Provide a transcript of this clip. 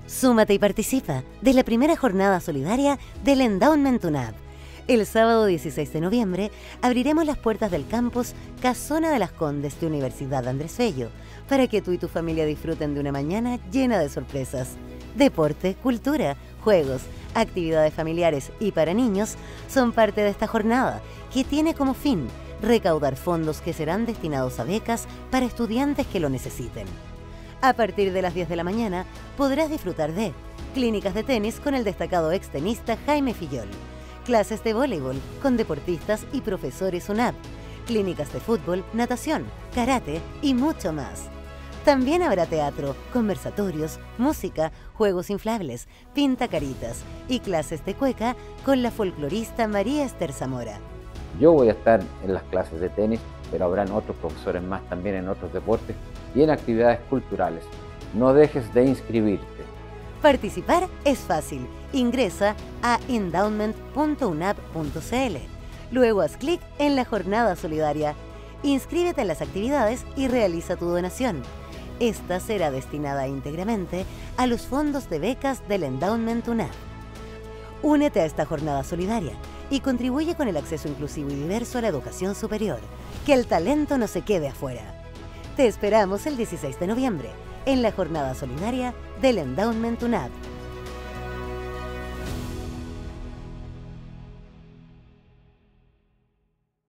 Súmate y participa de la primera jornada solidaria del Endowment UNAP. El sábado 16 de noviembre abriremos las puertas del campus Casona de las Condes de Universidad Andrés Bello para que tú y tu familia disfruten de una mañana llena de sorpresas. Deporte, cultura, juegos, actividades familiares y para niños son parte de esta jornada que tiene como fin recaudar fondos que serán destinados a becas para estudiantes que lo necesiten. A partir de las 10 de la mañana podrás disfrutar de clínicas de tenis con el destacado extenista Jaime Fillol, clases de voleibol con deportistas y profesores UNAP, clínicas de fútbol, natación, karate y mucho más. También habrá teatro, conversatorios, música, juegos inflables, pintacaritas y clases de cueca con la folclorista María Esther Zamora. Yo voy a estar en las clases de tenis, pero habrán otros profesores más también en otros deportes y en actividades culturales. No dejes de inscribirte. Participar es fácil. Ingresa a endowment.unap.cl. Luego haz clic en la jornada solidaria. Inscríbete en las actividades y realiza tu donación. Esta será destinada íntegramente a los fondos de becas del Endowment UNAP. Únete a esta jornada solidaria y contribuye con el acceso inclusivo y diverso a la educación superior. Que el talento no se quede afuera. Te esperamos el 16 de noviembre en la jornada solidaria del Endowment UNAP.